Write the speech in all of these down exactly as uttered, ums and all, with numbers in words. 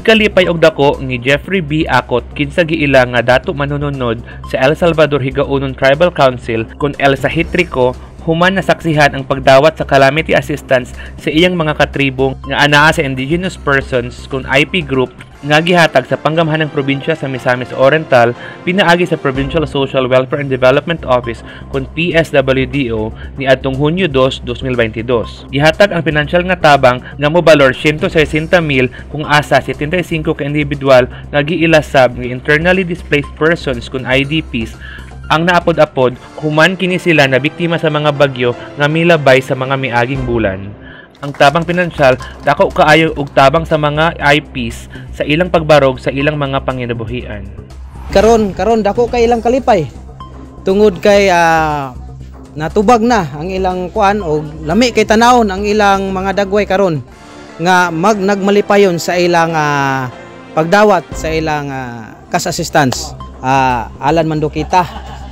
Gikalipay og dako ni Jeffrey B. Acot kinsa giila nga dato manununod sa El Salvador Higaunon Tribal Council kun El Sahitrico human nasaksihan ang pagdawat sa calamity assistance sa iyang mga katribong nga anaa sa indigenous persons kun I P group nga gihatag sa panggamhanang probinsya sa Misamis Oriental pinaagi sa Provincial Social Welfare and Development Office kun P S W D O ni adtong Hunyo dos, dos mil baintidós. Gihatag ang pinansyal nga tabang nga mobalor one hundred sixty mil kung asa seventy-five ka individual nga giilasab nga internally displaced persons kun I D Ps ang naapod-apod human kini sila na biktima sa mga bagyo nga milabay sa mga miaging bulan. Ang tabang pinansyal dako kaayo og tabang sa mga I Ps sa ilang pagbarog sa ilang mga panginabuhian. Karon karon dako kay ilang kalipay. Tungod kay uh, natubag na ang ilang kuan og lami kay tanawon ang ilang mga dagway karon nga mag nagmalipayon sa ilang uh, pagdawat sa ilang uh, cash assistance. Uh, Alan Mandukita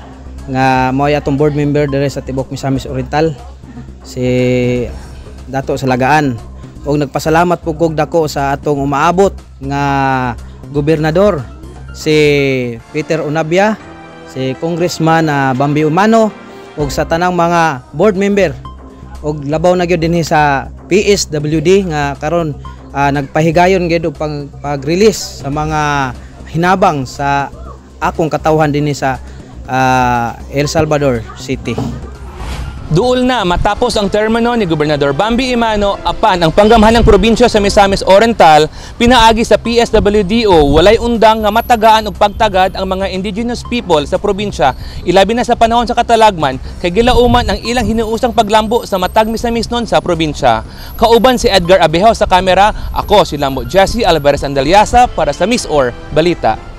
nga mo'y atong board member dere sa Tibok Misamis Oriental si dato sa Lagaan og nagpasalamat po kog dako sa atong umaabot nga gobernador si Peter Onabia, si Congressman uh, Bambi Umano og sa tanang mga board member og labaw na gyud dinhi sa P S W D nga karon uh, nagpahigayon gyud og pag, pag-release sa mga hinabang sa akong katawhan dinhi sa uh, El Salvador City. Duol na matapos ang termino ni Gobernador Bambi Imano apan ang panggamhanang probinsya sa Misamis Oriental pinaagi sa P S W D O walay undang nga matagaan og pagtagad ang mga indigenous people sa probinsya ilabi na sa panahon sa katalagman kay gilauman ang ilang hinuusang paglambo sa matag Misamis non sa probinsya. Kauban si Edgar Abejo sa kamera, ako si Lambo Jesse Alvarez Andaliasa para sa Miss Or Balita.